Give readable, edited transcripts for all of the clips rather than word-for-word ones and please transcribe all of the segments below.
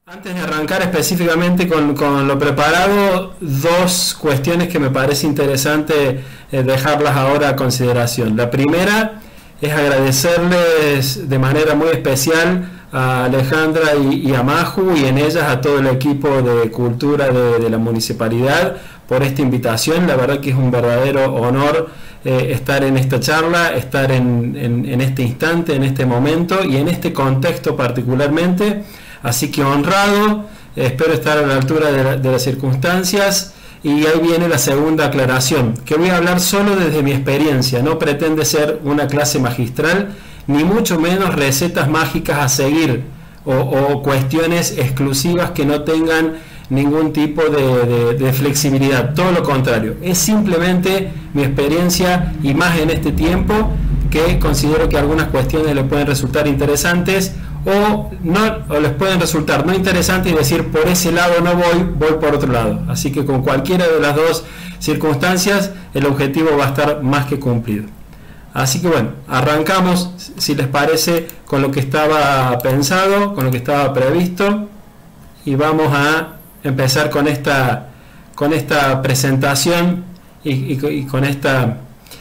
Antes de arrancar específicamente con lo preparado, dos cuestiones que me parece interesante dejarlas ahora a consideración. La primera es agradecerles de manera muy especial a Alejandra y a Maju, y en ellas a todo el equipo de cultura de la municipalidad por esta invitación. La verdad que es un verdadero honor estar en esta charla, estar en este instante, en este momento y en este contexto particularmente. Así que honrado, espero estar a la altura de las circunstancias. Y ahí viene la segunda aclaración, que voy a hablar solo desde mi experiencia. No pretende ser una clase magistral, ni mucho menos recetas mágicas a seguir o cuestiones exclusivas que no tengan ningún tipo de flexibilidad. Todo lo contrario, es simplemente mi experiencia, y más en este tiempo, que considero que algunas cuestiones les pueden resultar interesantes o les pueden resultar no interesantes y decir por ese lado no voy por otro lado. Así que con cualquiera de las dos circunstancias el objetivo va a estar más que cumplido. Así que bueno, arrancamos, si les parece, con lo que estaba pensado, con lo que estaba previsto, y vamos a empezar con esta presentación y con esta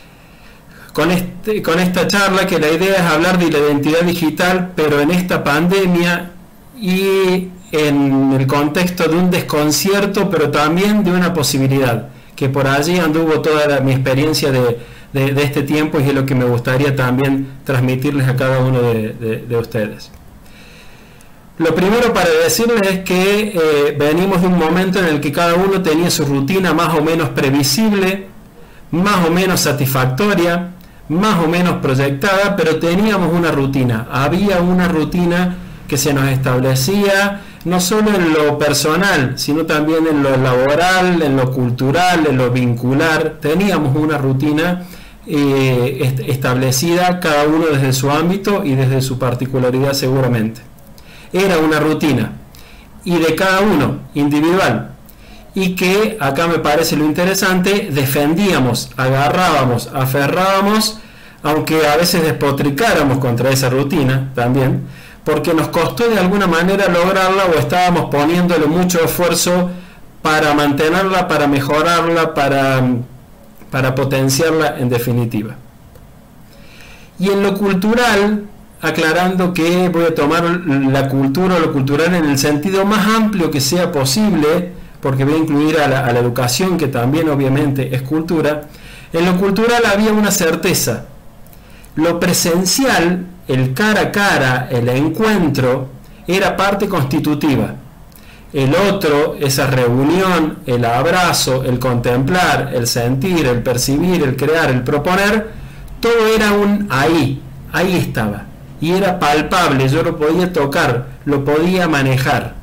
charla, que la idea es hablar de la identidad digital, pero en esta pandemia y en el contexto de un desconcierto, pero también de una posibilidad, que por allí anduvo toda mi experiencia de este tiempo, y es lo que me gustaría también transmitirles a cada uno de ustedes. Lo primero para decirles es que venimos de un momento en el que cada uno tenía su rutina más o menos previsible, más o menos satisfactoria, más o menos proyectada, pero teníamos una rutina. Había una rutina que se nos establecía, no solo en lo personal, sino también en lo laboral, en lo cultural, en lo vincular. Teníamos una rutina establecida, cada uno desde su ámbito y desde su particularidad seguramente. Era una rutina, y de cada uno, individual, y que, acá me parece lo interesante, defendíamos, agarrábamos, aferrábamos, aunque a veces despotricáramos contra esa rutina también, porque nos costó de alguna manera lograrla, o estábamos poniéndole mucho esfuerzo para mantenerla, para mejorarla, para potenciarla en definitiva. Y en lo cultural, aclarando que voy a tomar la cultura o lo cultural en el sentido más amplio que sea posible, porque voy a incluir a la educación, que también obviamente es cultura. En lo cultural había una certeza: lo presencial, el cara a cara, el encuentro, era parte constitutiva. El otro, esa reunión, el abrazo, el contemplar, el sentir, el percibir, el crear, el proponer, todo era un ahí estaba, y era palpable, yo lo podía tocar, lo podía manejar.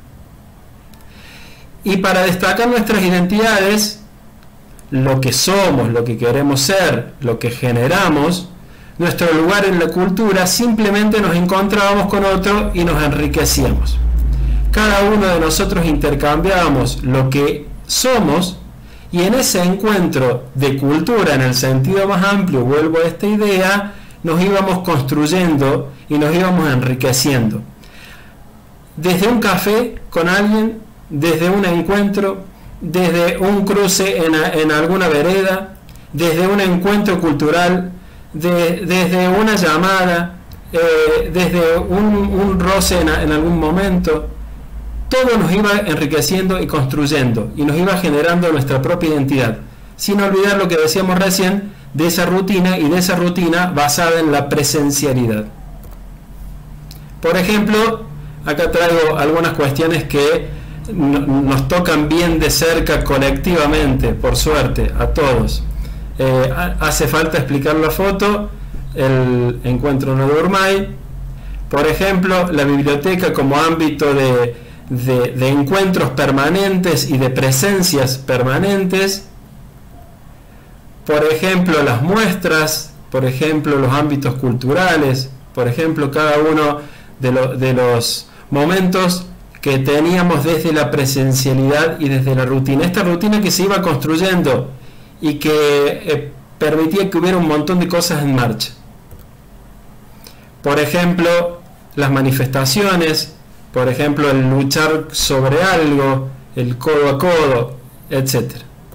Y para destacar nuestras identidades, lo que somos, lo que queremos ser, lo que generamos, nuestro lugar en la cultura, simplemente nos encontrábamos con otro y nos enriquecíamos. Cada uno de nosotros intercambiábamos lo que somos, y en ese encuentro de cultura en el sentido más amplio, vuelvo a esta idea, nos íbamos construyendo y nos íbamos enriqueciendo. Desde un café con alguien, desde un encuentro, desde un cruce en alguna vereda, desde un encuentro cultural, desde una llamada, desde un roce en algún momento, todo nos iba enriqueciendo y construyendo, y nos iba generando nuestra propia identidad, sin olvidar lo que decíamos recién de esa rutina, y de esa rutina basada en la presencialidad. Por ejemplo, acá traigo algunas cuestiones que nos tocan bien de cerca colectivamente, por suerte, a todos. Hace falta explicar la foto, el encuentro no Urmay, por ejemplo, la biblioteca como ámbito de encuentros permanentes y de presencias permanentes, por ejemplo las muestras, por ejemplo los ámbitos culturales, por ejemplo cada uno de los momentos que teníamos desde la presencialidad y desde la rutina. Esta rutina que se iba construyendo y que permitía que hubiera un montón de cosas en marcha. Por ejemplo, las manifestaciones, por ejemplo, el luchar sobre algo, el codo a codo, etc.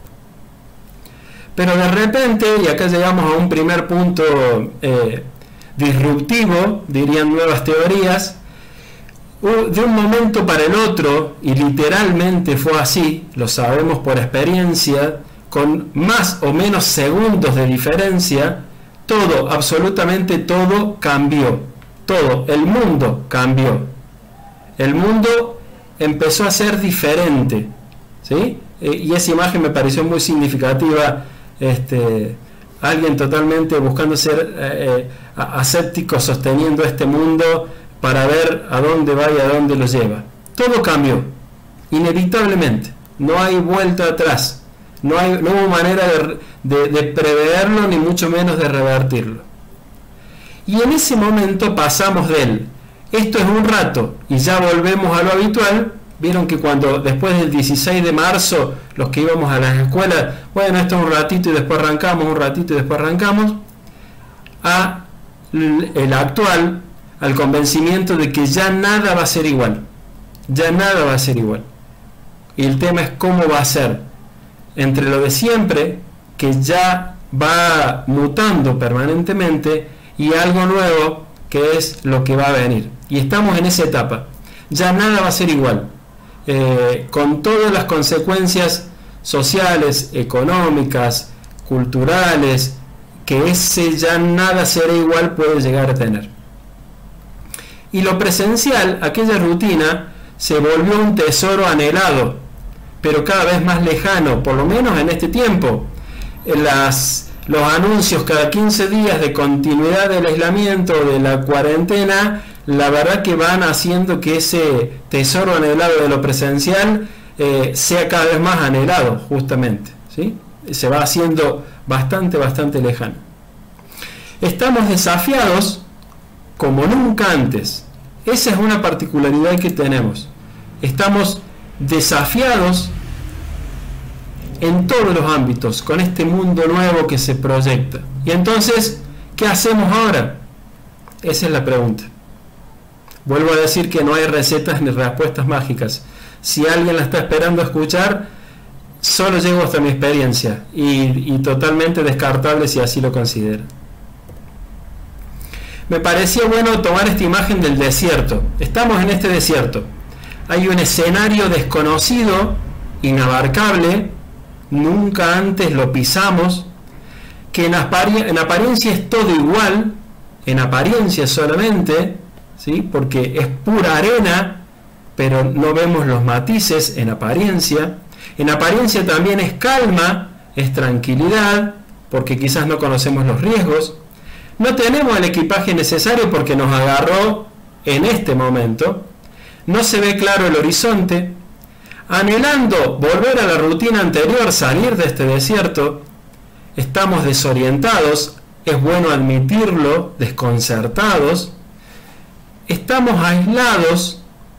Pero de repente, y acá llegamos a un primer punto disruptivo, dirían nuevas teorías, de un momento para el otro, y literalmente fue así, lo sabemos por experiencia, con más o menos segundos de diferencia, todo, absolutamente todo cambió. Todo, el mundo cambió. El mundo empezó a ser diferente, ¿sí? Y esa imagen me pareció muy significativa. Alguien totalmente buscando ser aséptico, sosteniendo este mundo para ver a dónde va y a dónde lo lleva. Todo cambió, inevitablemente. No hay vuelta atrás. No hubo manera de preverlo, ni mucho menos de revertirlo. Y en ese momento pasamos de él. Esto es un rato y ya volvemos a lo habitual. Vieron que cuando después del 16 de marzo, los que íbamos a las escuelas, bueno, esto es un ratito y después arrancamos, un ratito y después arrancamos, a el actual, al convencimiento de que ya nada va a ser igual. Ya nada va a ser igual. Y el tema es cómo va a ser. Entre lo de siempre, que ya va mutando permanentemente, y algo nuevo, que es lo que va a venir. Y estamos en esa etapa. Ya nada va a ser igual. Con todas las consecuencias sociales, económicas, culturales, que ese ya nada será igual puede llegar a tener. Y lo presencial, aquella rutina, se volvió un tesoro anhelado, pero cada vez más lejano, por lo menos en este tiempo. Los anuncios cada 15 días de continuidad del aislamiento, de la cuarentena, la verdad que van haciendo que ese tesoro anhelado de lo presencial sea cada vez más anhelado, justamente, ¿sí? Se va haciendo bastante lejano. Estamos desafiados como nunca antes. Esa es una particularidad que tenemos. Estamos desafiados en todos los ámbitos con este mundo nuevo que se proyecta. Y entonces, ¿qué hacemos ahora? Esa es la pregunta. Vuelvo a decir que no hay recetas ni respuestas mágicas. Si alguien la está esperando escuchar, solo llego hasta mi experiencia y totalmente descartable si así lo considera. Me parecía bueno tomar esta imagen del desierto. Estamos en este desierto. Hay un escenario desconocido, inabarcable, nunca antes lo pisamos, que en apariencia es todo igual, en apariencia solamente, ¿sí? Porque es pura arena, pero no vemos los matices en apariencia. En apariencia también es calma, es tranquilidad, porque quizás no conocemos los riesgos. No tenemos el equipaje necesario porque nos agarró en este momento. No se ve claro el horizonte. Anhelando volver a la rutina anterior, salir de este desierto, estamos desorientados, es bueno admitirlo, desconcertados. Estamos aislados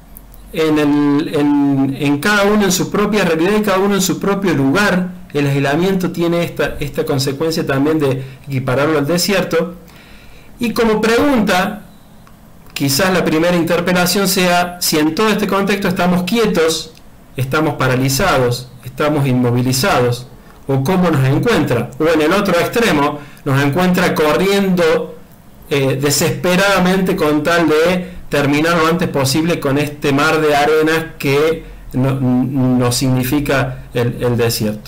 en cada uno en su propia realidad y cada uno en su propio lugar. El aislamiento tiene esta consecuencia también de equipararlo al desierto. Y como pregunta, quizás la primera interpelación sea si en todo este contexto estamos quietos, estamos paralizados, estamos inmovilizados, o cómo nos encuentra, o en el otro extremo nos encuentra corriendo desesperadamente con tal de terminar lo antes posible con este mar de arenas que nos significa el desierto.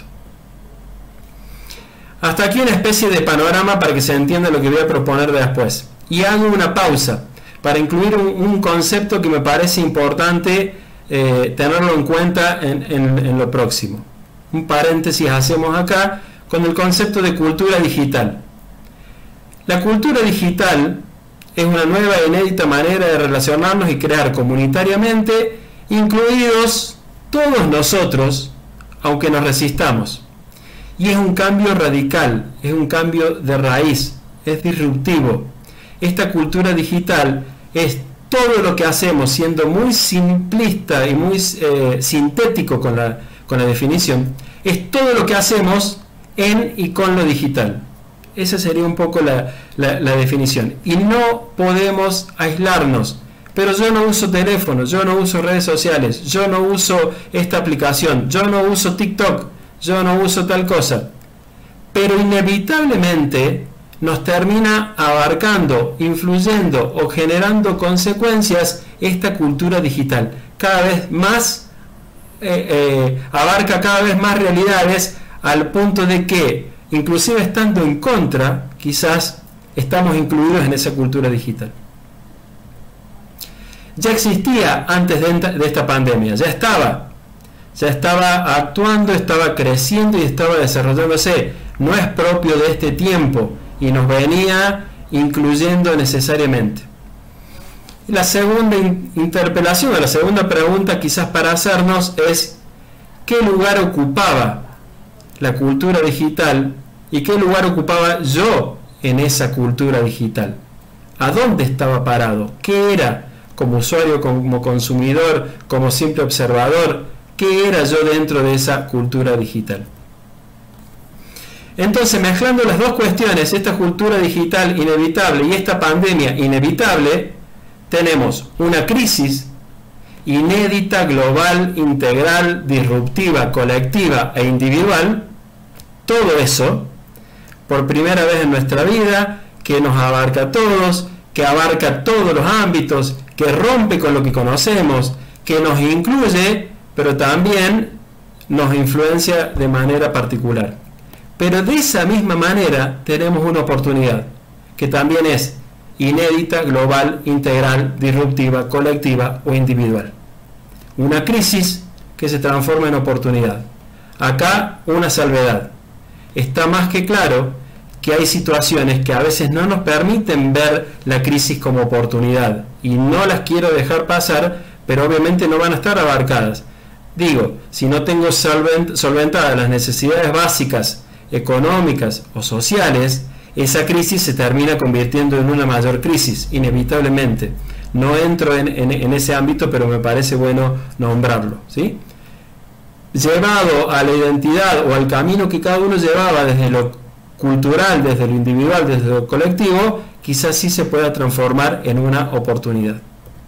Hasta aquí una especie de panorama para que se entienda lo que voy a proponer después. Y hago una pausa para incluir un concepto que me parece importante tenerlo en cuenta en lo próximo. Un paréntesis hacemos acá con el concepto de cultura digital. La cultura digital es una nueva e inédita manera de relacionarnos y crear comunitariamente, incluidos todos nosotros, aunque nos resistamos. Y es un cambio radical, es un cambio de raíz, es disruptivo. Esta cultura digital es todo lo que hacemos, siendo muy simplista y muy sintético con la definición, es todo lo que hacemos en y con lo digital. Esa sería un poco la definición. Y no podemos aislarnos, pero yo no uso teléfono, yo no uso redes sociales, yo no uso esta aplicación, yo no uso TikTok, yo no uso tal cosa. Pero inevitablemente nos termina abarcando, influyendo o generando consecuencias esta cultura digital. Cada vez más abarca cada vez más realidades, al punto de que, inclusive estando en contra, quizás estamos incluidos en esa cultura digital. Ya existía antes de esta pandemia, ya estaba actuando, estaba creciendo y estaba desarrollándose. No es propio de este tiempo y nos venía incluyendo necesariamente. La segunda interpelación, o la segunda pregunta quizás para hacernos es: ¿qué lugar ocupaba la cultura digital y qué lugar ocupaba yo en esa cultura digital? ¿A dónde estaba parado? ¿Qué era como usuario, como consumidor, como simple observador? ¿Qué era yo dentro de esa cultura digital? Entonces, mezclando las dos cuestiones, esta cultura digital inevitable y esta pandemia inevitable, tenemos una crisis inédita, global, integral, disruptiva, colectiva e individual. Todo eso, por primera vez en nuestra vida, que nos abarca a todos, que abarca todos los ámbitos, que rompe con lo que conocemos, que nos incluye, pero también nos influencia de manera particular. Pero de esa misma manera tenemos una oportunidad, que también es inédita, global, integral, disruptiva, colectiva o individual. Una crisis que se transforma en oportunidad. Acá una salvedad. Está más que claro que hay situaciones que a veces no nos permiten ver la crisis como oportunidad, y no las quiero dejar pasar, pero obviamente no van a estar abarcadas. Digo, si no tengo solventadas las necesidades básicas, económicas o sociales, esa crisis se termina convirtiendo en una mayor crisis, inevitablemente. No entro en ese ámbito, pero me parece bueno nombrarlo, ¿sí? Llevado a la identidad o al camino que cada uno llevaba desde lo cultural, desde lo individual, desde lo colectivo, quizás sí se pueda transformar en una oportunidad.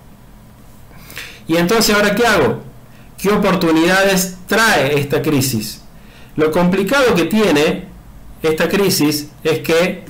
Y entonces, ¿ahora qué hago? ¿Qué oportunidades trae esta crisis? Lo complicado que tiene esta crisis es que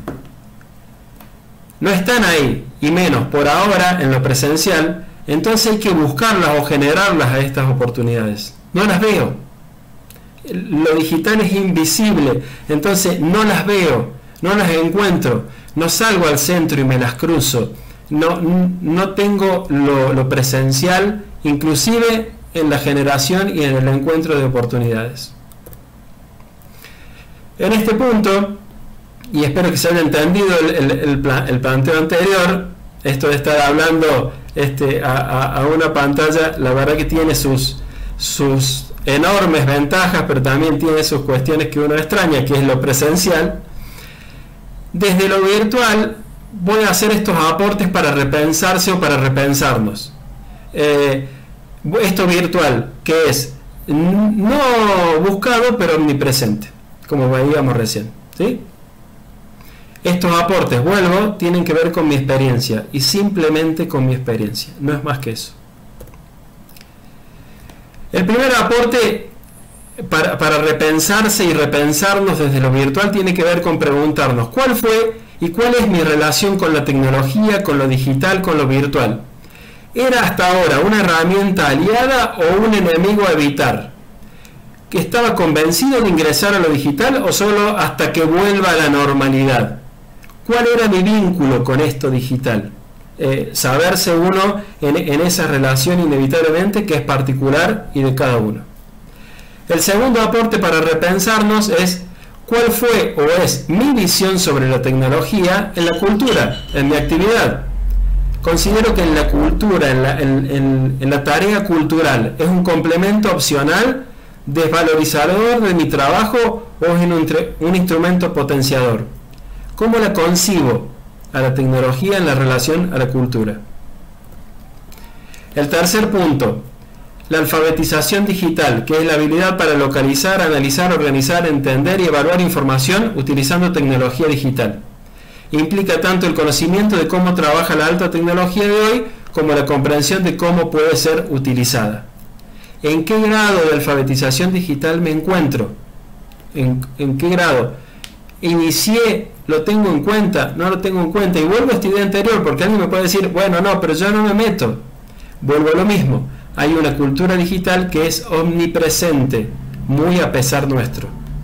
no están ahí, y menos por ahora en lo presencial. Entonces hay que buscarlas o generarlas a estas oportunidades. No las veo. Lo digital es invisible, entonces no las veo, no las encuentro, no salgo al centro y me las cruzo, no tengo lo presencial, inclusive en la generación y en el encuentro de oportunidades. En este punto, y espero que se haya entendido el planteo anterior, esto de estar hablando a una pantalla, la verdad que tiene sus enormes ventajas, pero también tiene sus cuestiones que uno extraña, que es lo presencial. Desde lo virtual voy a hacer estos aportes para repensarse o para repensarnos. Esto virtual, que es no buscado, pero omnipresente, como veíamos recién, ¿sí? Estos aportes, vuelvo, tienen que ver con mi experiencia, y simplemente con mi experiencia, no es más que eso. El primer aporte para repensarse y repensarnos desde lo virtual tiene que ver con preguntarnos ¿cuál fue y cuál es mi relación con la tecnología, con lo digital, con lo virtual? ¿Era hasta ahora una herramienta aliada o un enemigo a evitar? ¿Que estaba convencido de ingresar a lo digital o solo hasta que vuelva a la normalidad? ¿Cuál era mi vínculo con esto digital? Saberse uno en esa relación inevitablemente que es particular y de cada uno. El segundo aporte para repensarnos es cuál fue o es mi visión sobre la tecnología en la cultura, en mi actividad. Considero que en la cultura, en la tarea cultural, es un complemento opcional, desvalorizador de mi trabajo o es un instrumento potenciador. ¿Cómo la concibo a la tecnología en la relación a la cultura? El tercer punto, la alfabetización digital, que es la habilidad para localizar, analizar, organizar, entender y evaluar información utilizando tecnología digital. Implica tanto el conocimiento de cómo trabaja la alta tecnología de hoy como la comprensión de cómo puede ser utilizada. ¿En qué grado de alfabetización digital me encuentro? ¿En qué grado? Inicié, lo tengo en cuenta, no lo tengo en cuenta, y vuelvo a esta idea anterior, porque alguien me puede decir, bueno, no, pero yo no me meto. Vuelvo a lo mismo, hay una cultura digital que es omnipresente, muy a pesar nuestro.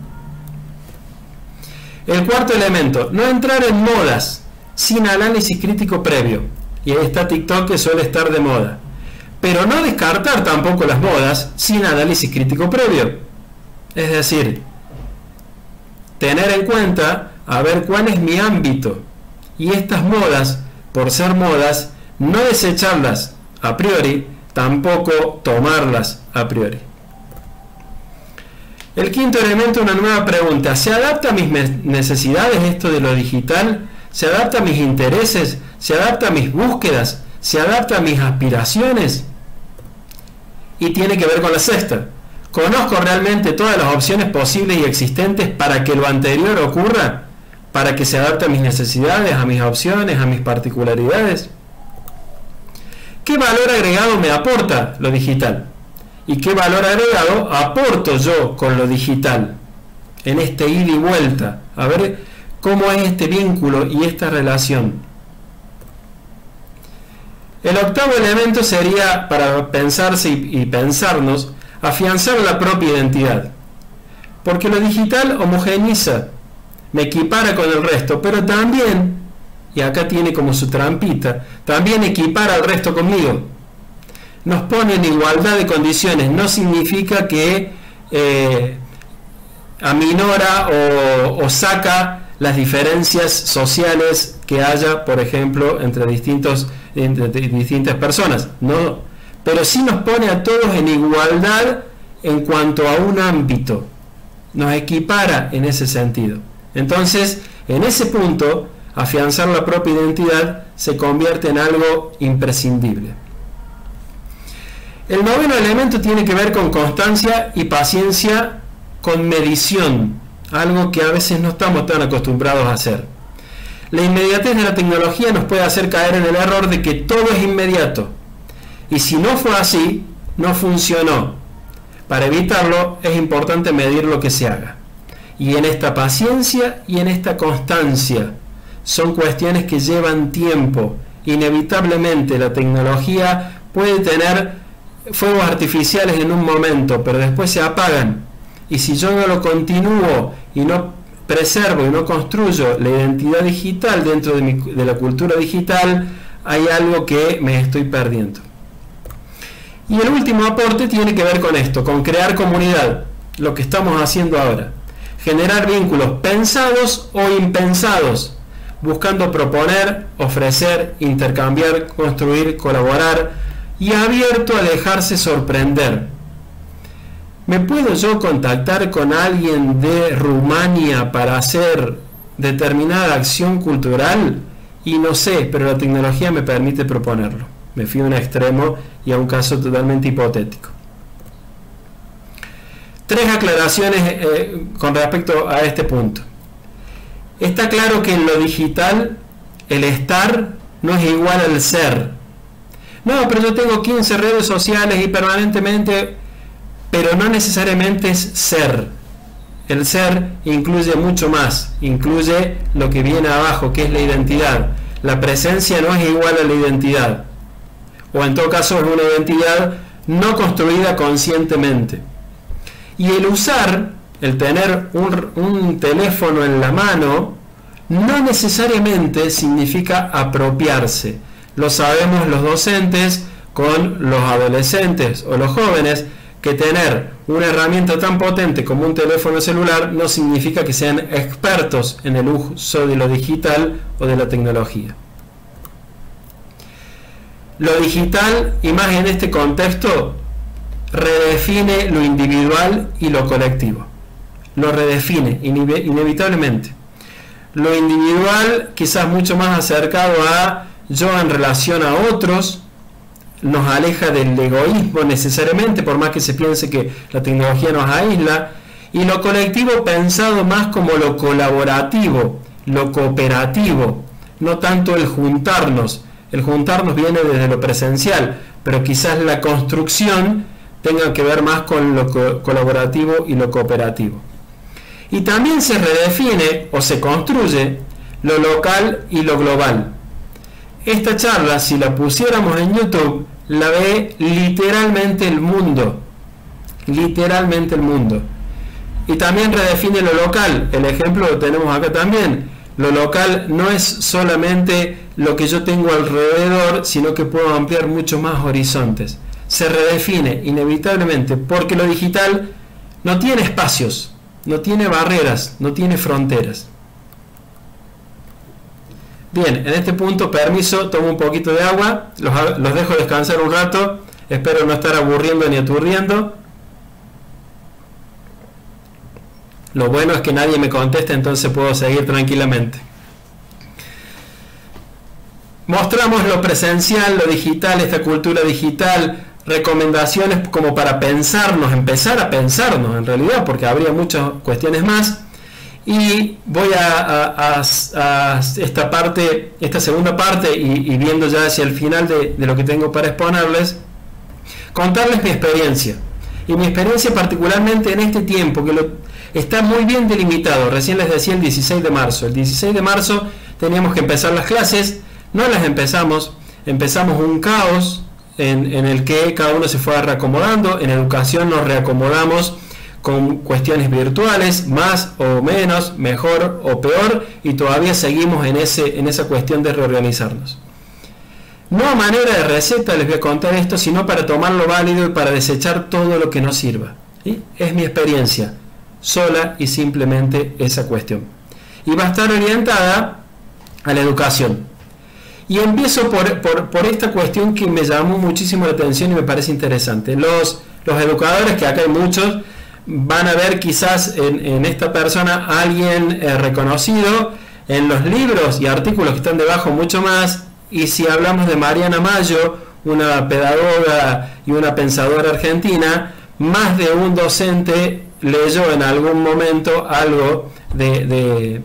El cuarto elemento, no entrar en modas sin análisis crítico previo. Y ahí está TikTok, que suele estar de moda. Pero no descartar tampoco las modas sin análisis crítico previo. Es decir, tener en cuenta a ver cuál es mi ámbito. Y estas modas, por ser modas, no desecharlas a priori, tampoco tomarlas a priori. El quinto elemento, una nueva pregunta. ¿Se adapta a mis necesidades esto de lo digital? ¿Se adapta a mis intereses? ¿Se adapta a mis búsquedas? ¿Se adapta a mis aspiraciones? Y tiene que ver con la sexta. ¿Conozco realmente todas las opciones posibles y existentes para que lo anterior ocurra? ¿Para que se adapte a mis necesidades, a mis opciones, a mis particularidades? ¿Qué valor agregado me aporta lo digital? ¿Y qué valor agregado aporto yo con lo digital? En este ida y vuelta. A ver cómo es este vínculo y esta relación. El octavo elemento sería, para pensarse y pensarnos, afianzar la propia identidad. Porque lo digital homogeneiza, me equipara con el resto, pero también, y acá tiene como su trampita, también equipara al resto conmigo. Nos pone en igualdad de condiciones, no significa que aminora o saca las diferencias sociales que haya, por ejemplo, entre distintas personas, no, pero sí nos pone a todos en igualdad en cuanto a un ámbito, nos equipara en ese sentido. Entonces, en ese punto, afianzar la propia identidad se convierte en algo imprescindible. El noveno elemento tiene que ver con constancia y paciencia con medición, algo que a veces no estamos tan acostumbrados a hacer. La inmediatez de la tecnología nos puede hacer caer en el error de que todo es inmediato. Y si no fue así, no funcionó. Para evitarlo, es importante medir lo que se haga. Y en esta paciencia y en esta constancia, son cuestiones que llevan tiempo. Inevitablemente la tecnología puede tener fuegos artificiales en un momento, pero después se apagan. Y si yo no lo continúo y no preservo y no construyo la identidad digital dentro de la cultura digital, hay algo que me estoy perdiendo. Y el último aporte tiene que ver con esto, con crear comunidad, lo que estamos haciendo ahora. Generar vínculos pensados o impensados, buscando proponer, ofrecer, intercambiar, construir, colaborar, y abierto a dejarse sorprender. ¿Me puedo yo contactar con alguien de Rumania para hacer determinada acción cultural? Y no sé, pero la tecnología me permite proponerlo. Me fui a un extremo y a un caso totalmente hipotético. Tres aclaraciones con respecto a este punto. Está claro que en lo digital el estar no es igual al ser. No, pero yo tengo 15 redes sociales y permanentemente, pero no necesariamente es ser. El ser incluye mucho más, incluye lo que viene abajo, que es la identidad. La presencia no es igual a la identidad, o en todo caso es una identidad no construida conscientemente. Y el usar, el tener un teléfono en la mano, no necesariamente significa apropiarse. Lo sabemos los docentes con los adolescentes o los jóvenes, que tener una herramienta tan potente como un teléfono celular no significa que sean expertos en el uso de lo digital o de la tecnología. Lo digital, y más en este contexto, redefine lo individual y lo colectivo. Lo redefine inevitablemente. Lo individual quizás mucho más acercado a yo en relación a otros, nos aleja del egoísmo necesariamente, por más que se piense que la tecnología nos aísla, y lo colectivo pensado más como lo colaborativo, lo cooperativo, no tanto el juntarnos, El juntarnos viene desde lo presencial, pero quizás la construcción tenga que ver más con lo colaborativo y lo cooperativo. Y también se redefine o se construye lo local y lo global. Esta charla, si la pusiéramos en YouTube, la ve literalmente el mundo. Literalmente el mundo. Y también redefine lo local. El ejemplo lo tenemos acá también. Lo local no es solamente lo que yo tengo alrededor, sino que puedo ampliar muchos más horizontes. Se redefine inevitablemente porque lo digital no tiene espacios, no tiene barreras, no tiene fronteras. Bien, en este punto, permiso, tomo un poquito de agua, los dejo descansar un rato, espero no estar aburriendo ni aturdiendo. Lo bueno es que nadie me conteste, entonces puedo seguir tranquilamente. Mostramos lo presencial, lo digital, esta cultura digital, recomendaciones como para pensarnos, empezar a pensarnos en realidad, porque habría muchas cuestiones más. Y voy a esta parte, esta segunda parte, y viendo ya hacia el final de lo que tengo para exponerles, contarles mi experiencia. Y mi experiencia particularmente en este tiempo, que está muy bien delimitado. Recién les decía el 16 de marzo. El 16 de marzo teníamos que empezar las clases, no las empezamos un caos en el que cada uno se fue reacomodando. En educación nos reacomodamos con cuestiones virtuales, más o menos, mejor o peor, y todavía seguimos en esa cuestión de reorganizarnos. No a manera de receta les voy a contar esto, sino para tomarlo válido y para desechar todo lo que no sirva. ¿Sí? Es mi experiencia, sola y simplemente esa cuestión. Y va a estar orientada a la educación. Y empiezo por esta cuestión que me llamó muchísimo la atención y me parece interesante. Los educadores, que acá hay muchos, van a ver quizás en esta persona a alguien reconocido, en los libros y artículos que están debajo mucho más. Y si hablamos de Mariana Mayo, una pedagoga y una pensadora argentina, más de un docente leyó en algún momento algo de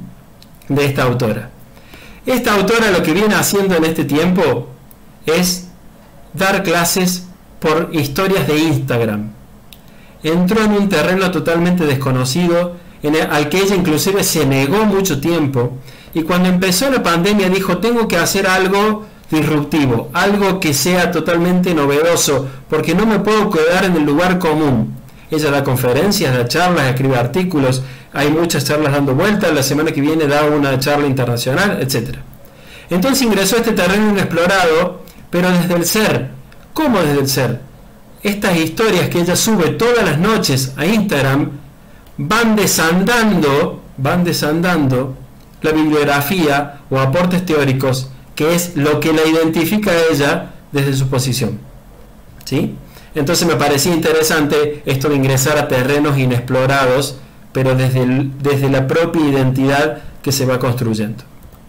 esta autora. Esta autora lo que viene haciendo en este tiempo es dar clases por historias de Instagram. Entró en un terreno totalmente desconocido, al que ella inclusive se negó mucho tiempo, y cuando empezó la pandemia dijo: tengo que hacer algo disruptivo, algo que sea totalmente novedoso, porque no me puedo quedar en el lugar común. Ella da conferencias, da charlas, escribe artículos, hay muchas charlas dando vueltas, la semana que viene da una charla internacional, etc. Entonces ingresó a este terreno inexplorado, pero desde el ser. ¿Cómo desde el ser? Estas historias que ella sube todas las noches a Instagram van desandando la bibliografía o aportes teóricos, que es lo que la identifica a ella desde su posición. ¿Sí? Entonces me parecía interesante esto de ingresar a terrenos inexplorados, pero desde la propia identidad que se va construyendo.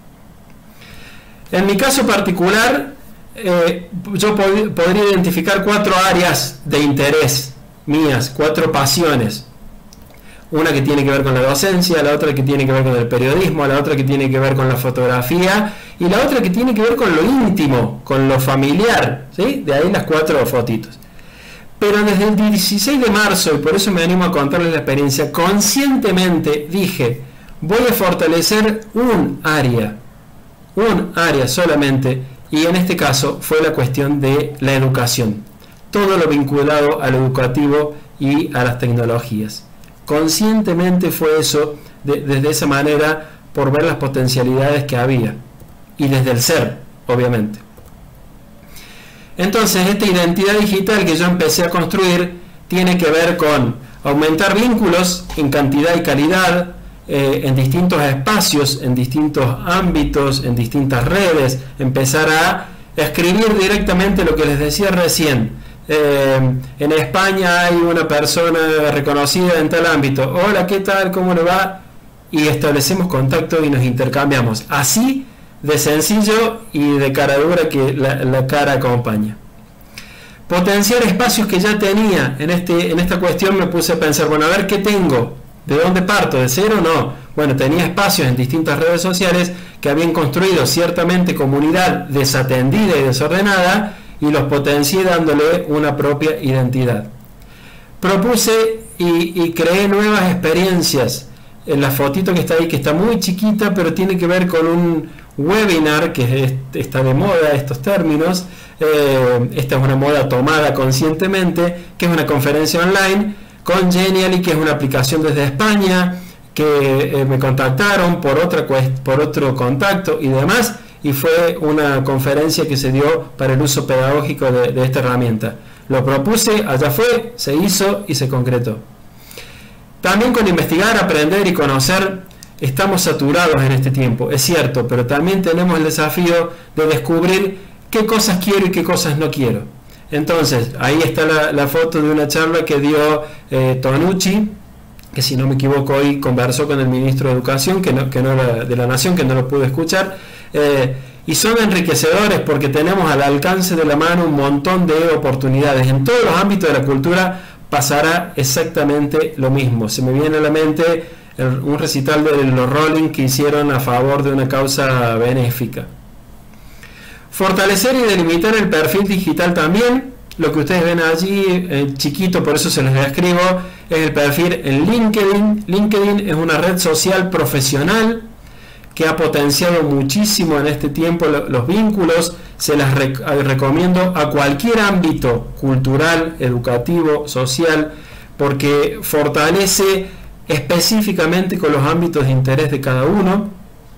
En mi caso particular, yo podría identificar 4 áreas de interés mías, 4 pasiones. Una que tiene que ver con la docencia, la otra que tiene que ver con el periodismo, la otra que tiene que ver con la fotografía, y la otra que tiene que ver con lo íntimo, con lo familiar, ¿sí? De ahí las 4 fotitos. Pero desde el 16 de marzo, y por eso me animo a contarles la experiencia, conscientemente dije: voy a fortalecer un área solamente, y en este caso fue la cuestión de la educación, todo lo vinculado al educativo y a las tecnologías. Conscientemente fue eso, desde esa manera, por ver las potencialidades que había, y desde el ser, obviamente. Entonces, esta identidad digital que yo empecé a construir tiene que ver con aumentar vínculos en cantidad y calidad, en distintos espacios, en distintos ámbitos, en distintas redes, empezar a escribir directamente lo que les decía recién. En España hay una persona reconocida en tal ámbito. Hola, ¿qué tal? ¿Cómo le va? Y establecemos contacto y nos intercambiamos. Así de sencillo y de cara dura, que la cara acompaña. Potenciar espacios que ya tenía. En esta cuestión me puse a pensar, bueno, a ver qué tengo ¿De dónde parto? ¿De cero? No. Bueno, tenía espacios en distintas redes sociales que habían construido ciertamente comunidad desatendida y desordenada, y los potencié dándole una propia identidad. Propuse y creé nuevas experiencias. En la fotito que está ahí, que está muy chiquita, pero tiene que ver con un webinar que está de moda, estos términos. Esta es una moda tomada conscientemente, que es una conferencia online con Genially, que es una aplicación desde España, que me contactaron por otro contacto y demás, y fue una conferencia que se dio para el uso pedagógico de esta herramienta. Lo propuse, allá fue, se hizo y se concretó. También con investigar, aprender y conocer estamos saturados en este tiempo, es cierto, pero también tenemos el desafío de descubrir qué cosas quiero y qué cosas no quiero. Entonces, ahí está la foto de una charla que dio Tonucci, que si no me equivoco hoy conversó con el ministro de Educación, que no era de la Nación, que no lo pude escuchar, y son enriquecedores porque tenemos al alcance de la mano un montón de oportunidades. En todos los ámbitos de la cultura pasará exactamente lo mismo. Se me viene a la mente un recital de los Rolling que hicieron a favor de una causa benéfica. Fortalecer y delimitar el perfil digital también. Lo que ustedes ven allí, chiquito, por eso se los escribo, es el perfil en LinkedIn. LinkedIn es una red social profesional que ha potenciado muchísimo en este tiempo los vínculos. Se las recomiendo a cualquier ámbito cultural, educativo, social, porque fortalece específicamente con los ámbitos de interés de cada uno.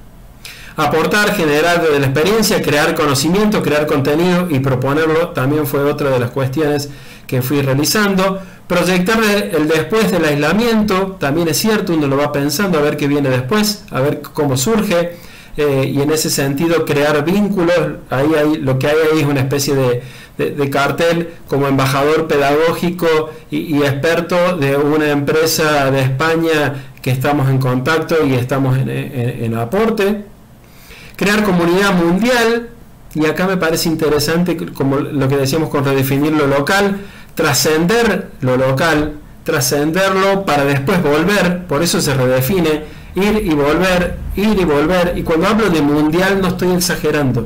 Aportar, generar desde la experiencia, crear conocimiento, crear contenido y proponerlo también fue otra de las cuestiones que fui realizando. Proyectar el después del aislamiento, también es cierto, uno lo va pensando a ver qué viene después, a ver cómo surge, y en ese sentido crear vínculos. Lo que hay ahí es una especie de cartel como embajador pedagógico y experto de una empresa de España que estamos en contacto y estamos en aporte. Crear comunidad mundial, y acá me parece interesante, como lo que decíamos con redefinir lo local, trascender lo local, trascenderlo para después volver, por eso se redefine, ir y volver, y cuando hablo de mundial no estoy exagerando,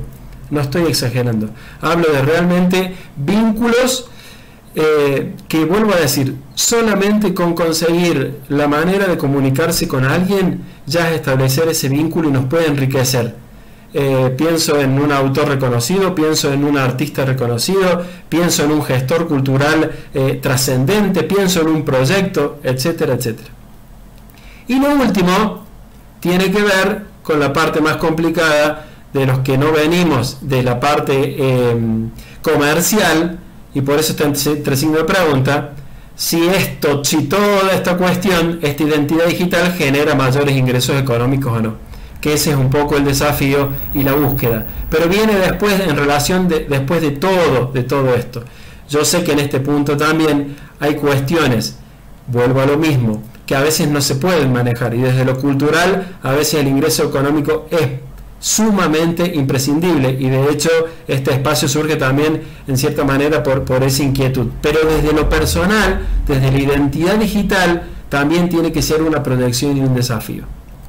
hablo de realmente vínculos que, vuelvo a decir, solamente con conseguir la manera de comunicarse con alguien, ya es establecer ese vínculo y nos puede enriquecer. Pienso en un autor reconocido, pienso en un artista reconocido, pienso en un gestor cultural trascendente, pienso en un proyecto, etcétera, etcétera. Y lo último tiene que ver con la parte más complicada de los que no venimos de la parte comercial, y por eso está entre signo de pregunta, si toda esta cuestión, esta identidad digital genera mayores ingresos económicos o no. Que ese es un poco el desafío y la búsqueda, pero viene después, en relación después de todo esto. Yo sé que en este punto también hay cuestiones, vuelvo a lo mismo, que a veces no se pueden manejar, y desde lo cultural a veces el ingreso económico es sumamente imprescindible, y de hecho este espacio surge también en cierta manera por esa inquietud, pero desde lo personal, desde la identidad digital, también tiene que ser una proyección y un desafío.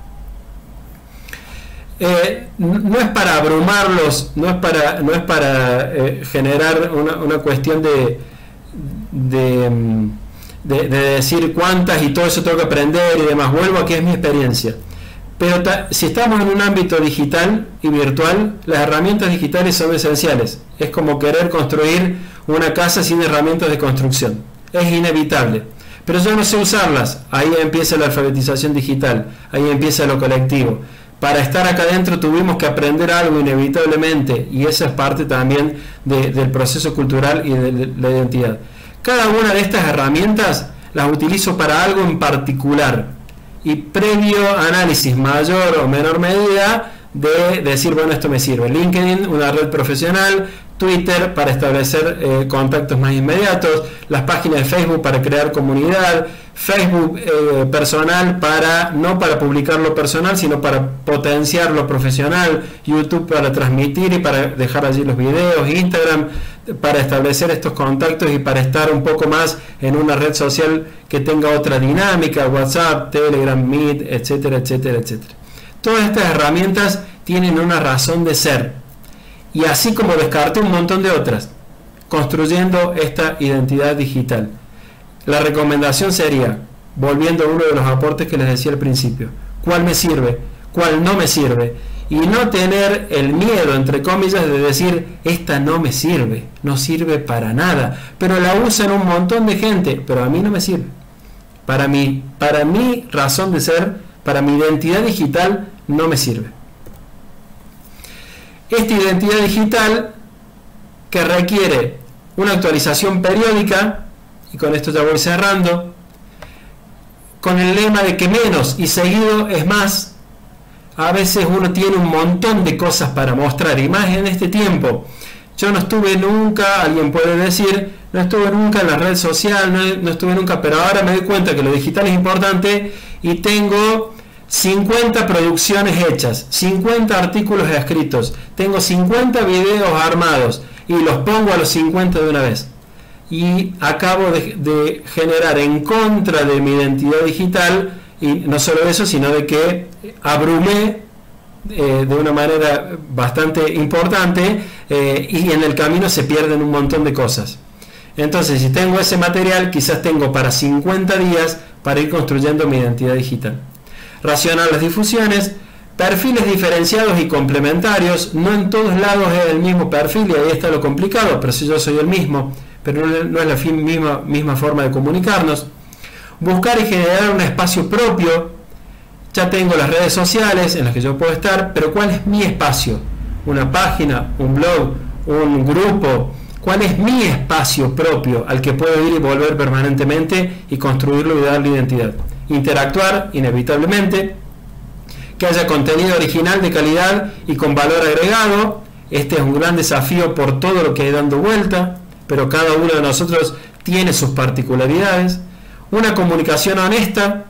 No es para abrumarlos, no es para generar una cuestión de decir cuántas y todo eso tengo que aprender y demás. Vuelvo a que es mi experiencia, pero si estamos en un ámbito digital y virtual, las herramientas digitales son esenciales. Es como querer construir una casa sin herramientas de construcción, es inevitable, pero yo no sé usarlas. Ahí empieza la alfabetización digital, ahí empieza lo colectivo. Para estar acá adentro tuvimos que aprender algo inevitablemente, y esa es parte también del proceso cultural y de la identidad. Cada una de estas herramientas las utilizo para algo en particular, y previo análisis mayor o menor medida de decir, bueno, esto me sirve. LinkedIn, una red profesional. Twitter para establecer contactos más inmediatos. Las páginas de Facebook para crear comunidad. Facebook personal no para publicar lo personal, sino para potenciar lo profesional. YouTube para transmitir y para dejar allí los videos. Instagram para establecer estos contactos y para estar un poco más en una red social que tenga otra dinámica. WhatsApp, Telegram, Meet, etcétera, etcétera, etcétera. Todas estas herramientas tienen una razón de ser. Y así como descarté un montón de otras, construyendo esta identidad digital. La recomendación sería, volviendo a uno de los aportes que les decía al principio, ¿cuál me sirve? ¿Cuál no me sirve? Y no tener el miedo, entre comillas, de decir, esta no me sirve, no sirve para nada, pero la usan un montón de gente, pero a mí no me sirve. Para mi razón de ser, para mi identidad digital, no me sirve. Esta identidad digital que requiere una actualización periódica, y con esto ya voy cerrando, con el lema de que menos y seguido es más. A veces uno tiene un montón de cosas para mostrar, y más en este tiempo. Yo no estuve nunca, alguien puede decir, no estuve nunca en la red social, no estuve nunca, pero ahora me doy cuenta que lo digital es importante y tengo 50 producciones hechas, 50 artículos escritos, tengo 50 videos armados y los pongo a los 50 de una vez. Y acabo de generar en contra de mi identidad digital, y no solo eso, sino de que abrumé de una manera bastante importante y en el camino se pierden un montón de cosas. Entonces, si tengo ese material, quizás tengo para 50 días para ir construyendo mi identidad digital. Racionar las difusiones, perfiles diferenciados y complementarios. No en todos lados es el mismo perfil, y ahí está lo complicado, pero si yo soy el mismo, pero no es la misma forma de comunicarnos. Buscar y generar un espacio propio. Ya tengo las redes sociales en las que yo puedo estar, pero ¿cuál es mi espacio? ¿Una página, un blog, un grupo? ¿Cuál es mi espacio propio al que puedo ir y volver permanentemente y construirlo y darle identidad? Interactuar, inevitablemente. Que haya contenido original de calidad y con valor agregado. Este es un gran desafío por todo lo que hay dando vuelta, pero cada uno de nosotros tiene sus particularidades. Una comunicación honesta,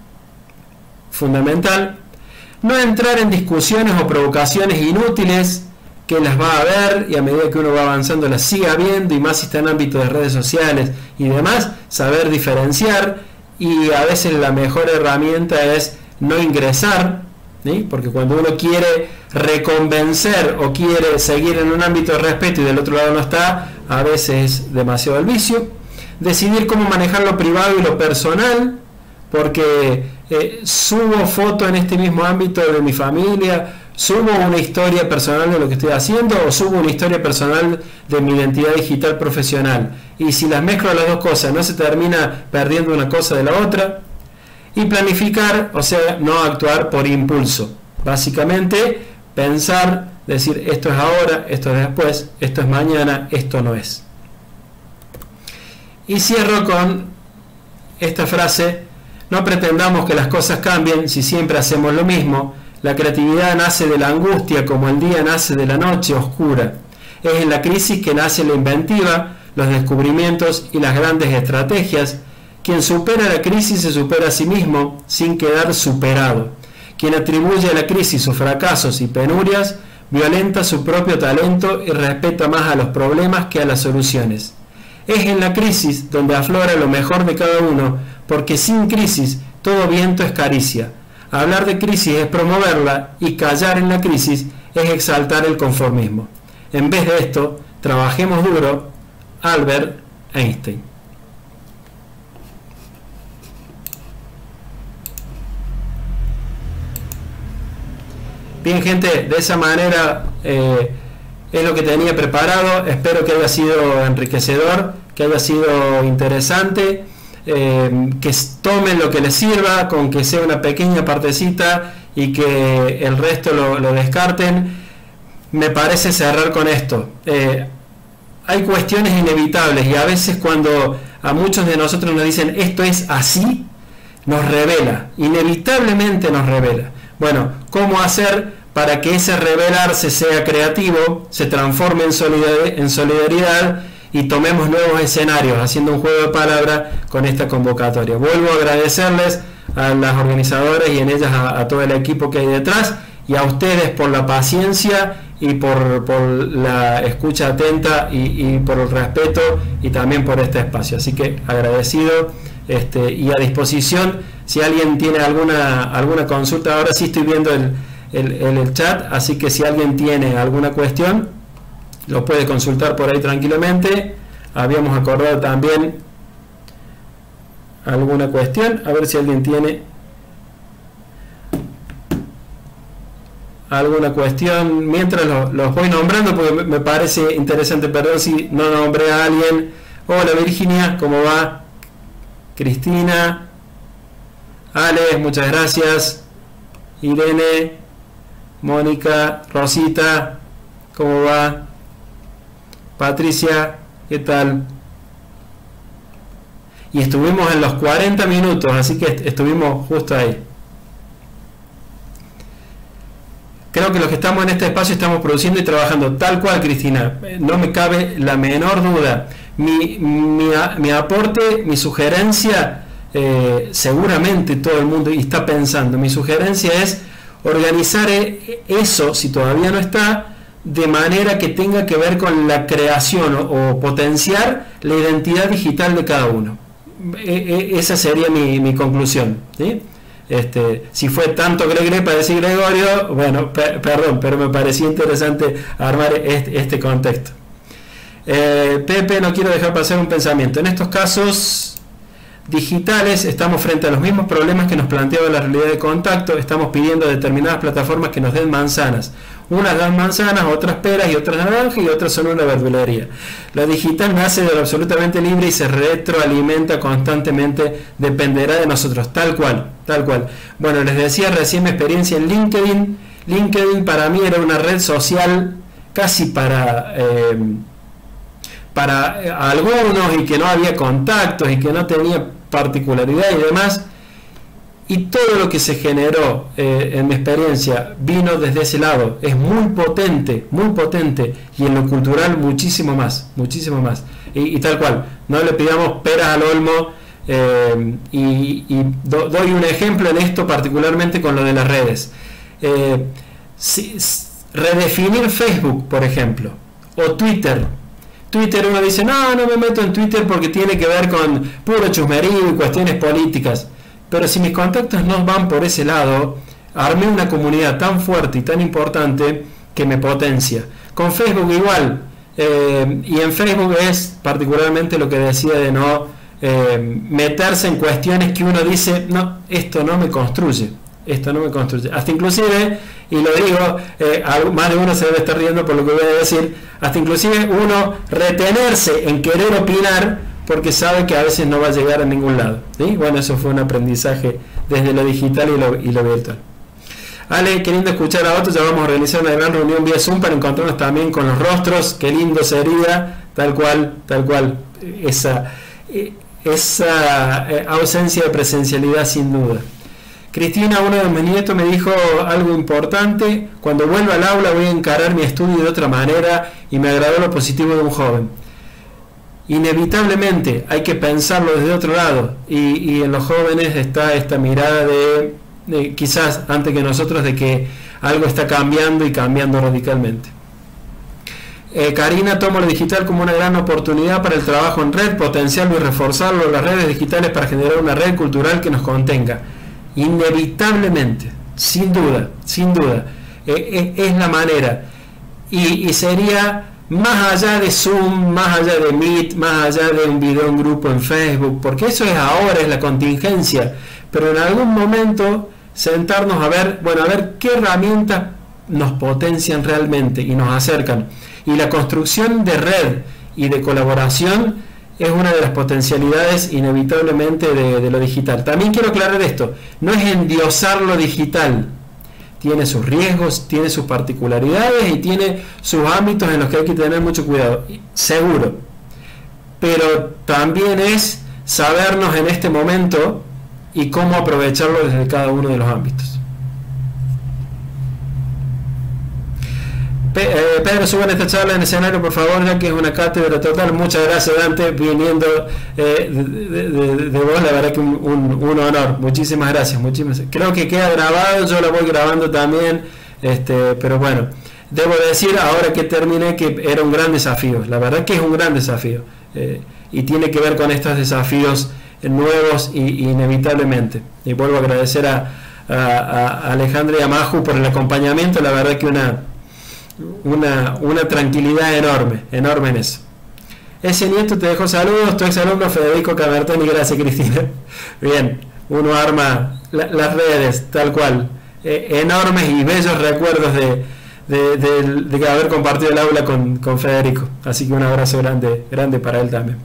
fundamental. No entrar en discusiones o provocaciones inútiles, que las va a haber y a medida que uno va avanzando las sigue habiendo, y más si está en ámbito de redes sociales y demás. Saber diferenciar, y a veces la mejor herramienta es no ingresar, ¿sí? Porque cuando uno quiere reconvencer o quiere seguir en un ámbito de respeto y del otro lado no está, a veces es demasiado el vicio. Decidir cómo manejar lo privado y lo personal, porque subo foto en este mismo ámbito de mi familia, subo una historia personal de lo que estoy haciendo, o subo una historia personal de mi identidad digital profesional, y si las mezclo las dos cosas no se termina perdiendo una cosa de la otra. Y planificar, o sea, no actuar por impulso, básicamente pensar, decir, esto es ahora, esto es después, esto es mañana, esto no es. Y cierro con esta frase: no pretendamos que las cosas cambien si siempre hacemos lo mismo. La creatividad nace de la angustia como el día nace de la noche oscura. Es en la crisis que nace la inventiva, los descubrimientos y las grandes estrategias. Quien supera la crisis se supera a sí mismo sin quedar superado. Quien atribuye a la crisis sus fracasos y penurias violenta su propio talento y respeta más a los problemas que a las soluciones. Es en la crisis donde aflora lo mejor de cada uno, porque sin crisis todo viento es caricia. Hablar de crisis es promoverla, y callar en la crisis es exaltar el conformismo. En vez de esto, trabajemos duro. Albert Einstein. Bien, gente, de esa manera es lo que tenía preparado. Espero que haya sido enriquecedor, que haya sido interesante, que tomen lo que les sirva, con que sea una pequeña partecita y que el resto lo descarten. Me parece cerrar con esto. Hay cuestiones inevitables, y a veces cuando a muchos de nosotros nos dicen esto es así, nos revela, inevitablemente nos revela. Bueno, ¿cómo hacer para que ese rebelarse sea creativo, se transforme en solidaridad y tomemos nuevos escenarios, haciendo un juego de palabras con esta convocatoria. Vuelvo a agradecerles a las organizadoras y en ellas a todo el equipo que hay detrás, y a ustedes por la paciencia y por la escucha atenta y por el respeto y también por este espacio. Así que agradecido y a disposición si alguien tiene alguna consulta. Ahora sí estoy viendo el chat, así que si alguien tiene alguna cuestión lo puede consultar por ahí tranquilamente. Habíamos acordado también alguna cuestión, a ver si alguien tiene alguna cuestión mientras los voy nombrando, porque me parece interesante. Perdón si no nombré a alguien. Hola Virginia, ¿cómo va? Cristina, Alex, muchas gracias. Irene, Mónica, Rosita, ¿cómo va? Patricia, ¿qué tal? Y estuvimos en los 40 minutos, así que estuvimos justo ahí. Creo que los que estamos en este espacio estamos produciendo y trabajando tal cual, Cristina. No me cabe la menor duda. Mi aporte, mi sugerencia, seguramente todo el mundo está pensando, mi sugerencia es organizar eso, si todavía no está, de manera que tenga que ver con la creación o potenciar la identidad digital de cada uno. Esa sería mi conclusión, ¿sí? Si fue tanto Gregre para decir Gregorio, bueno, perdón, pero me parecía interesante armar este contexto. Pepe, no quiero dejar pasar un pensamiento. En estos casos digitales estamos frente a los mismos problemas que nos planteaba la realidad de contacto. Estamos pidiendo a determinadas plataformas que nos den manzanas. Unas dan manzanas, otras peras y otras naranjas y otras son una verdulería. Lo digital nace de lo absolutamente libre y se retroalimenta constantemente, dependerá de nosotros, tal cual, tal cual. Bueno, les decía recién mi experiencia en LinkedIn. LinkedIn para mí era una red social casi para algunos, y que no había contactos y que no tenía particularidad y demás. Y todo lo que se generó en mi experiencia vino desde ese lado. Es muy potente, y en lo cultural muchísimo más, y tal cual. No le pidamos peras al olmo. Doy un ejemplo en esto, particularmente con lo de las redes. Redefinir Facebook, por ejemplo, o Twitter. Uno dice, no me meto en Twitter porque tiene que ver con puro chusmerío y cuestiones políticas. Pero si mis contactos no van por ese lado, armé una comunidad tan fuerte y tan importante que me potencia. Con Facebook igual, y en Facebook es particularmente lo que decía de no meterse en cuestiones que uno dice, no, esto no me construye. Hasta inclusive, y lo digo, más de uno se debe estar riendo por lo que voy a decir, hasta inclusive uno retenerse en querer opinar porque sabe que a veces no va a llegar a ningún lado, ¿sí? Bueno, eso fue un aprendizaje desde lo digital y lo virtual. Ale, qué lindo escuchar a otros. Ya vamos a organizar una gran reunión vía Zoom para encontrarnos también con los rostros. Qué lindo sería, tal cual, esa ausencia de presencialidad sin duda. Cristina, uno de mis nietos, me dijo algo importante: cuando vuelva al aula voy a encarar mi estudio de otra manera, y me agradó lo positivo de un joven. Inevitablemente hay que pensarlo desde otro lado, y en los jóvenes está esta mirada de quizás antes que nosotros, de que algo está cambiando y cambiando radicalmente. Karina, tomo lo digital como una gran oportunidad para el trabajo en red, potenciarlo y reforzarlo, las redes digitales, para generar una red cultural que nos contenga. Inevitablemente, sin duda, es la manera, y sería más allá de Zoom, más allá de Meet, más allá de un video en grupo en Facebook, porque eso es ahora, es la contingencia, pero en algún momento sentarnos a ver qué herramientas nos potencian realmente y nos acercan. Y la construcción de red y de colaboración es una de las potencialidades inevitablemente de lo digital. También quiero aclarar esto: no es endiosar lo digital, tiene sus riesgos, tiene sus particularidades y tiene sus ámbitos en los que hay que tener mucho cuidado, seguro, pero también es sabernos en este momento y cómo aprovecharlo desde cada uno de los ámbitos. Pedro, suban esta charla en escenario, por favor, ya que es una cátedra total. Muchas gracias, Dante, viniendo de vos, la verdad que un honor. Muchísimas gracias, creo que queda grabado, yo lo voy grabando también, pero bueno, debo decir ahora que terminé que era un gran desafío, la verdad que es un gran desafío, y tiene que ver con estos desafíos nuevos y inevitablemente. Y vuelvo a agradecer a Alejandra y a Maju por el acompañamiento, la verdad que una tranquilidad enorme en eso. Ese Nieto te dejo saludos, tu ex alumno Federico Cabertoni, gracias Cristina. Bien, uno arma las redes, tal cual, enormes y bellos recuerdos de haber compartido el aula con Federico, así que un abrazo grande para él también.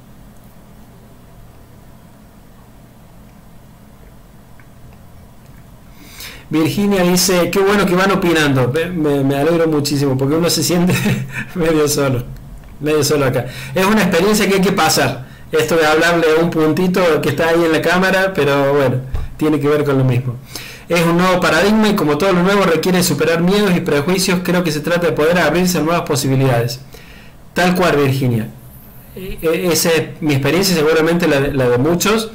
Virginia dice, qué bueno que van opinando, me alegro muchísimo, porque uno se siente medio solo acá. Es una experiencia que hay que pasar, esto de hablarle a un puntito que está ahí en la cámara, pero bueno, tiene que ver con lo mismo. Es un nuevo paradigma y como todo lo nuevo requiere superar miedos y prejuicios, creo que se trata de poder abrirse a nuevas posibilidades. Tal cual, Virginia. Esa es mi experiencia, seguramente la de muchos.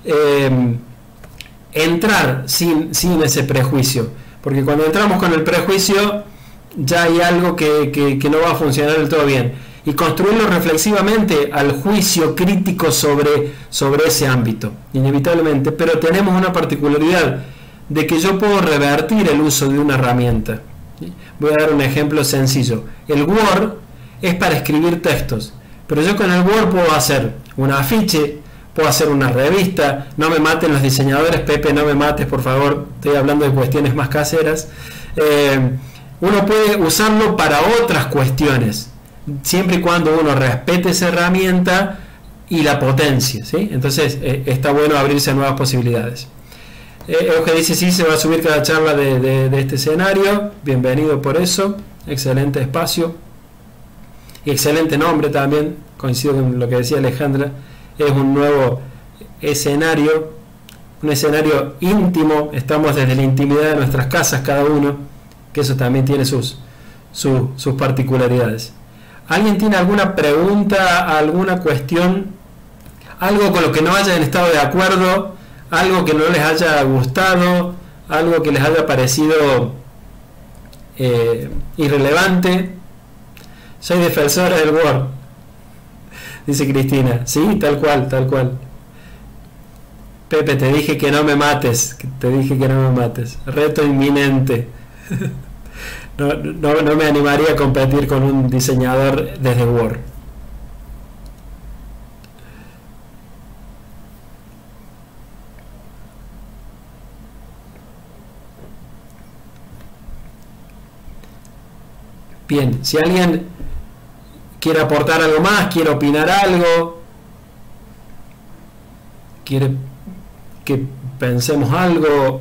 Entrar sin ese prejuicio, porque cuando entramos con el prejuicio ya hay algo que no va a funcionar del todo bien, y construirlo reflexivamente al juicio crítico sobre ese ámbito, inevitablemente. Pero tenemos una particularidad de que yo puedo revertir el uso de una herramienta. Voy a dar un ejemplo sencillo. El Word es para escribir textos, pero yo con el Word puedo hacer un afiche, puedo hacer una revista. No me maten los diseñadores, Pepe, no me mates, por favor, estoy hablando de cuestiones más caseras. Uno puede usarlo para otras cuestiones, siempre y cuando uno respete esa herramienta y la potencie, ¿sí? Entonces está bueno abrirse a nuevas posibilidades. Euge dice, sí, se va a subir cada charla de este escenario, bienvenido por eso, excelente espacio y excelente nombre también, coincido con lo que decía Alejandra. Es un nuevo escenario, un escenario íntimo, estamos desde la intimidad de nuestras casas cada uno, que eso también tiene sus particularidades. ¿Alguien tiene alguna pregunta, alguna cuestión, algo con lo que no hayan estado de acuerdo, algo que no les haya gustado, algo que les haya parecido irrelevante? Soy defensora del Word, dice Cristina. Sí, tal cual. Pepe, te dije que no me mates. Reto inminente. No me animaría a competir con un diseñador desde Word. Bien, si alguien quiere aportar algo más, quiere opinar algo, quiere que pensemos algo,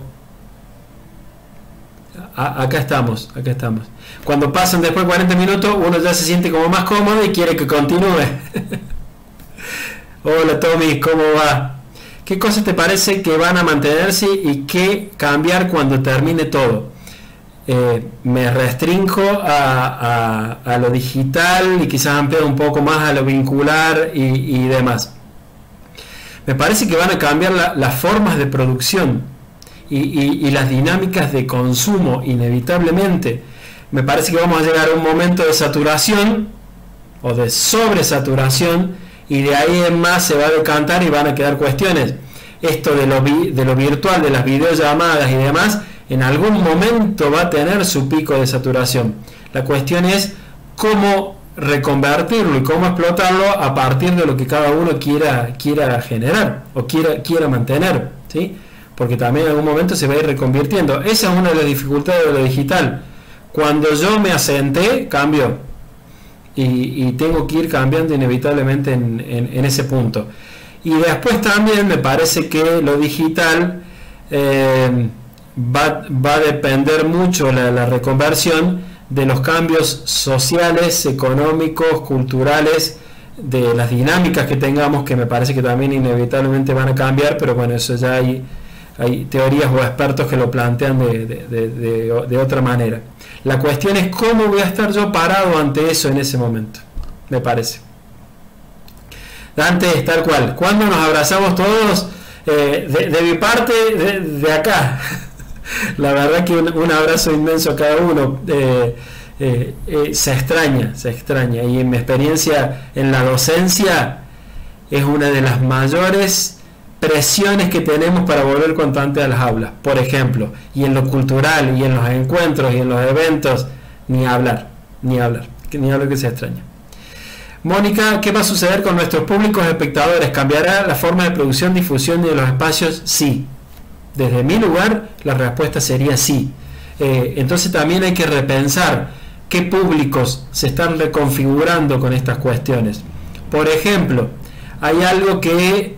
acá estamos. Cuando pasan después 40 minutos, uno ya se siente como más cómodo y quiere que continúe. Hola Tommy, ¿cómo va? ¿Qué cosas te parece que van a mantenerse y qué cambiar cuando termine todo? Me restringo a lo digital y quizás amplio un poco más a lo vincular y demás. Me parece que van a cambiar las formas de producción y las dinámicas de consumo inevitablemente. Me parece que vamos a llegar a un momento de saturación o de sobresaturación y de ahí en más se va a decantar y van a quedar cuestiones. Esto de lo virtual, de las videollamadas y demás, en algún momento va a tener su pico de saturación. La cuestión es cómo reconvertirlo y cómo explotarlo a partir de lo que cada uno quiera generar o quiera mantener, ¿sí? Porque también en algún momento se va a ir reconvirtiendo. Esa es una de las dificultades de lo digital. Cuando yo me asenté, cambio y tengo que ir cambiando inevitablemente en ese punto. Y después también me parece que lo digital va a depender mucho la reconversión de los cambios sociales, económicos, culturales, de las dinámicas que tengamos, que me parece que también inevitablemente van a cambiar, pero bueno, eso ya hay hay teorías o expertos que lo plantean de otra manera. La cuestión es cómo voy a estar yo parado ante eso en ese momento, me parece. Dante es tal cual. Cuando nos abrazamos todos, de mi parte, de acá, la verdad que un abrazo inmenso a cada uno. Se extraña, y en mi experiencia en la docencia es una de las mayores presiones que tenemos para volver constante a las aulas, por ejemplo, y en lo cultural, y en los encuentros, y en los eventos, ni hablar que se extraña. Mónica, ¿qué va a suceder con nuestros públicos espectadores? ¿Cambiará la forma de producción, difusión de los espacios? Sí. Desde mi lugar, la respuesta sería sí. Entonces también hay que repensar qué públicos se están reconfigurando con estas cuestiones. Por ejemplo, hay algo que,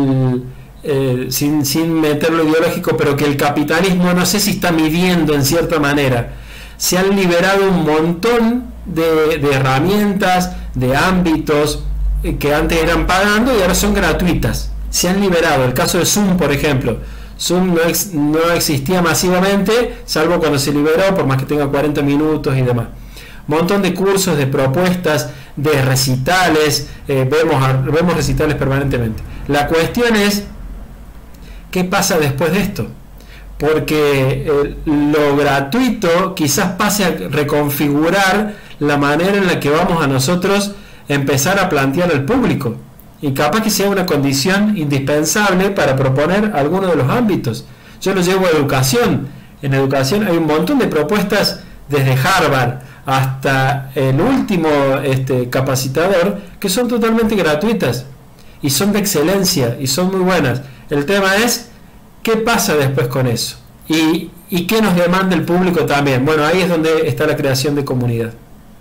sin meterlo ideológico, pero que el capitalismo no sé si está midiendo en cierta manera. Se han liberado un montón de herramientas, de ámbitos que antes eran pagando y ahora son gratuitas. Se han liberado. El caso de Zoom, por ejemplo. Zoom no existía masivamente, salvo cuando se liberó, por más que tenga 40 minutos y demás. Montón de cursos, de propuestas, de recitales, vemos recitales permanentemente. La cuestión es, ¿qué pasa después de esto? Porque lo gratuito quizás pase a reconfigurar la manera en la que vamos a nosotros empezar a plantear al público. Y capaz que sea una condición indispensable para proponer alguno de los ámbitos. Yo lo llevo a educación. En educación hay un montón de propuestas, desde Harvard hasta el último capacitador, que son totalmente gratuitas y son de excelencia y son muy buenas. El tema es qué pasa después con eso y qué nos demanda el público también. Bueno, ahí es donde está la creación de comunidad.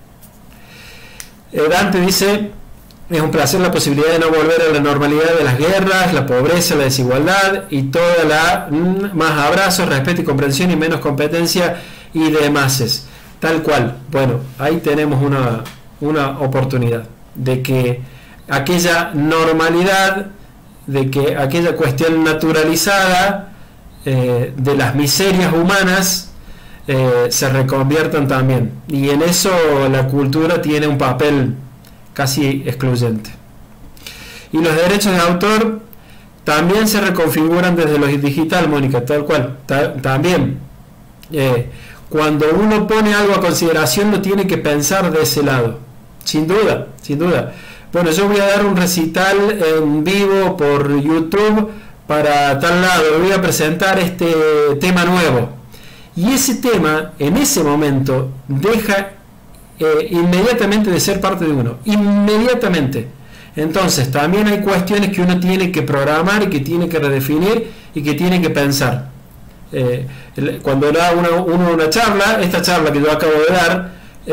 Dante dice: es un placer la posibilidad de no volver a la normalidad de las guerras, la pobreza, la desigualdad y toda la más abrazos, respeto y comprensión y menos competencia y demás. Tal cual. Bueno, ahí tenemos una oportunidad de que aquella normalidad, de que aquella cuestión naturalizada de las miserias humanas se reconviertan también. Y en eso la cultura tiene un papel casi excluyente. Y los derechos de autor también se reconfiguran desde lo digital, Mónica, tal cual. También cuando uno pone algo a consideración lo tiene que pensar de ese lado, sin duda, sin duda. Bueno, yo voy a dar un recital en vivo por YouTube para tal lado, voy a presentar este tema nuevo, y ese tema en ese momento deja inmediatamente de ser parte de uno, inmediatamente. Entonces también hay cuestiones que uno tiene que programar y que tiene que redefinir y que tiene que pensar. Cuando da uno una charla, esta charla que yo acabo de dar,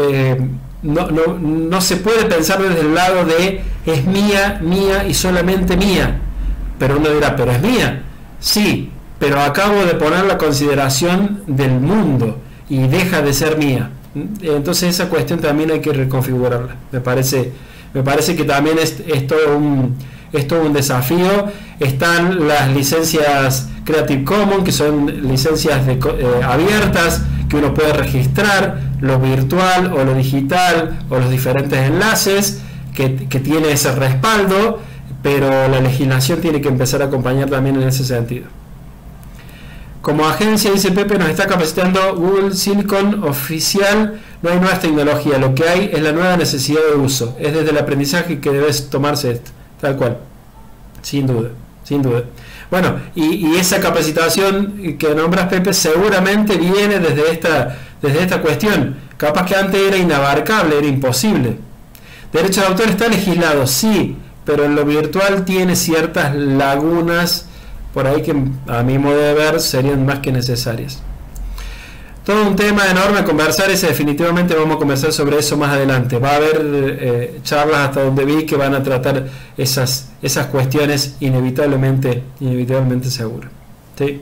no se puede pensar desde el lado de es mía, mía y solamente mía. Pero uno dirá, pero es mía, sí, pero acabo de poner la consideración del mundo y deja de ser mía. Entonces esa cuestión también hay que reconfigurarla. Me parece que también es todo un desafío. Están las licencias Creative Commons, que son licencias abiertas, que uno puede registrar, lo virtual o lo digital o los diferentes enlaces, que tiene ese respaldo, pero la legislación tiene que empezar a acompañar también en ese sentido. Como agencia, dice Pepe, nos está capacitando Google Silicon oficial, no hay nuevas tecnologías, lo que hay es la nueva necesidad de uso, es desde el aprendizaje que debes tomarse esto, tal cual, sin duda, sin duda. Bueno, y esa capacitación que nombras, Pepe, seguramente viene desde esta cuestión, capaz que antes era inabarcable, era imposible. Derecho de autor está legislado, sí, pero en lo virtual tiene ciertas lagunas por ahí que a mi modo de ver serían más que necesarias. Todo un tema enorme a conversar, ese definitivamente vamos a conversar sobre eso más adelante. Va a haber charlas hasta donde vi que van a tratar esas cuestiones inevitablemente seguro. ¿Sí?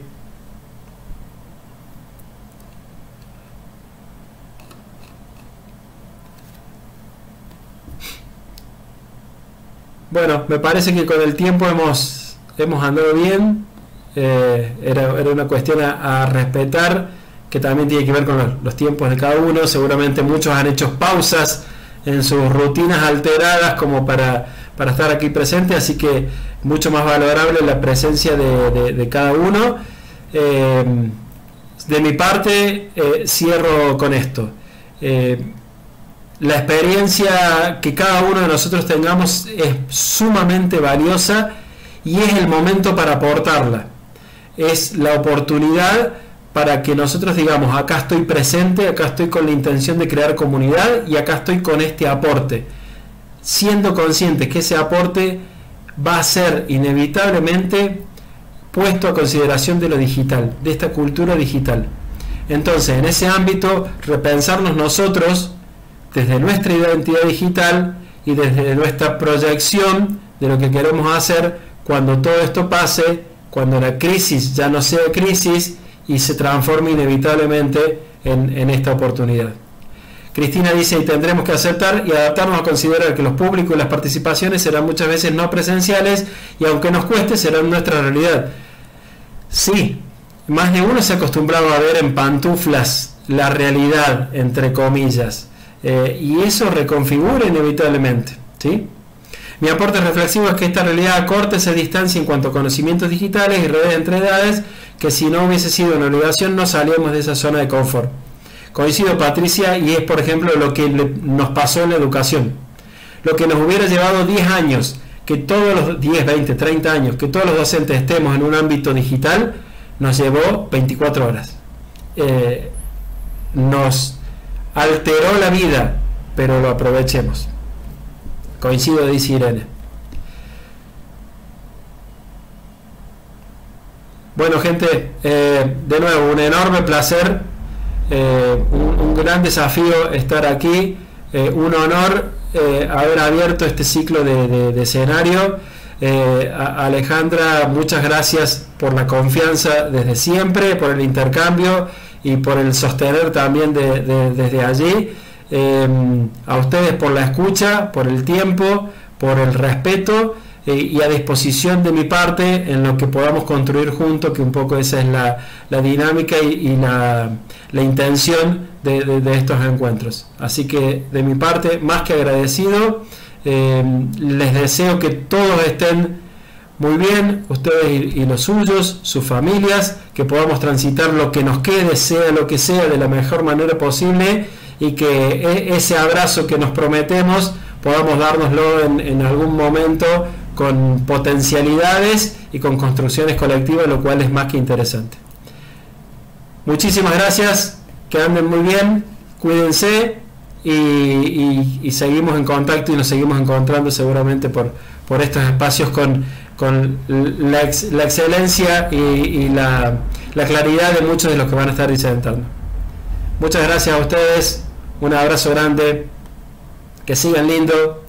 Bueno, me parece que con el tiempo hemos andado bien. era una cuestión a respetar, que también tiene que ver con los tiempos de cada uno. Seguramente muchos han hecho pausas en sus rutinas alteradas como para estar aquí presente, así que mucho más valorable la presencia de cada uno. De mi parte, cierro con esto. La experiencia que cada uno de nosotros tengamos es sumamente valiosa y es el momento para aportarla. Es la oportunidad para que nosotros digamos, acá estoy presente, acá estoy con la intención de crear comunidad y acá estoy con este aporte, siendo conscientes que ese aporte va a ser inevitablemente puesto a consideración de lo digital, de esta cultura digital. Entonces, en ese ámbito, repensarnos nosotros desde nuestra identidad digital y desde nuestra proyección de lo que queremos hacer cuando todo esto pase, cuando la crisis ya no sea crisis y se transforme inevitablemente en esta oportunidad. Cristina dice, y tendremos que aceptar y adaptarnos a considerar que los públicos y las participaciones serán muchas veces no presenciales y aunque nos cueste, serán nuestra realidad. Sí, más de uno se ha acostumbrado a ver en pantuflas la realidad, entre comillas, y eso reconfigura inevitablemente, ¿sí? Mi aporte reflexivo es que esta realidad acorta esa distancia en cuanto a conocimientos digitales y redes entre edades, que si no hubiese sido una obligación no salíamos de esa zona de confort. Coincido, Patricia, y es por ejemplo lo que nos pasó en la educación. Lo que nos hubiera llevado 10 años, que todos los 10, 20, 30 años, que todos los docentes estemos en un ámbito digital, nos llevó 24 horas. Nos alteró la vida, pero lo aprovechemos. Coincido, dice Irene. Bueno, gente, de nuevo, un enorme placer, un gran desafío estar aquí, un honor haber abierto este ciclo de escenario. Alejandra, muchas gracias por la confianza desde siempre, por el intercambio y por el sostener también desde allí. A ustedes por la escucha, por el tiempo, por el respeto y a disposición de mi parte en lo que podamos construir juntos, que un poco esa es la dinámica y la intención de estos encuentros. Así que de mi parte, más que agradecido, les deseo que todos estén muy bien, ustedes y los suyos, sus familias, que podamos transitar lo que nos quede, sea lo que sea, de la mejor manera posible, y que ese abrazo que nos prometemos podamos dárnoslo en algún momento con potencialidades y con construcciones colectivas, lo cual es más que interesante. Muchísimas gracias, que anden muy bien, cuídense y seguimos en contacto y nos seguimos encontrando seguramente por estos espacios con la excelencia y la claridad de muchos de los que van a estar disertando. Muchas gracias a ustedes, un abrazo grande, que sigan lindo.